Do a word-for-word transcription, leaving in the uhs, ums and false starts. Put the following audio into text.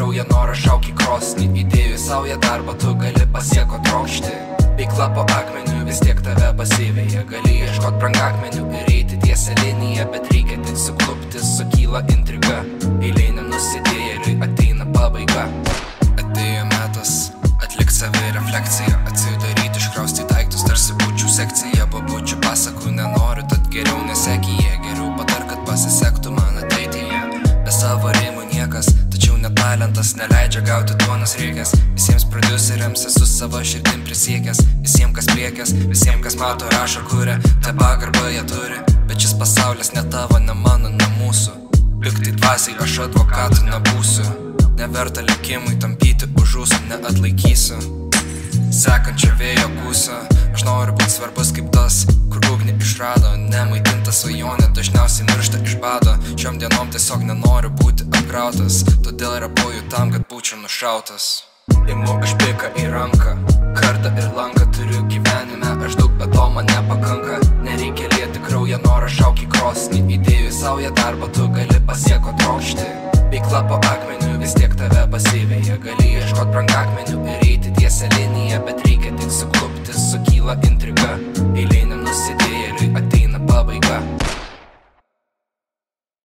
kraują norą šauk į krosnį. Įdėjus saują darbą tu gali pasieko trokšti. Veikla po akmeniu vis tiek tave pasiveja. Gali ieškot brangakmenių ir eiti tiesią liniją, bet reikia tik suklupti, sukyla intriga. Eiliniam nusidėjėliui ateina pabaiga. Atėjo metas atlikt savirefleksiją, atsidaryti, iškraustyt daiktus tarsi bučių sekcija. Po bučių pasakų nenoriu, tad geriau nesekyje. Geriau patar, kad pasisektų man ateityje. Be savo rėmų niekas, tačiau net talentas neleidžia gauti duonos riekės. Visiems prodiuseriams esu savo širdim prisiekęs. Visiems kas pliekęs, visiems kas mato rašo kuria. Ta pagarbą jie turi, bet šis pasaulis ne tavo, ne mano, ne mūsų. Liktai dvasiai aš advokatu nebūsiu. Neverta likimui tampyti už ūsų, neatlaikysiu sekančio vėjo gūsio. Aš noriu būti svarbus kaip tas, kur ugnį išrado. Nemaitinta svajonė dažniausiai miršta iš bado. Šiom dienom tiesiog nenoriu būti apkrautas, todėl rapoju tam, kad būčiau nušautas. Imu aš piką į ranką, kardą ir lanką turiu gyvenime. Aš daug, bet to man nepakanka. Nereikia lieti kraują norą šauk į krosnį. Įdėjus saują darbą tu gali pasieko trokšti. Veikla po akmeniu vis tiek tave pasiveja. Gali ieškot brangakmenių ir eiti tiesią liniją.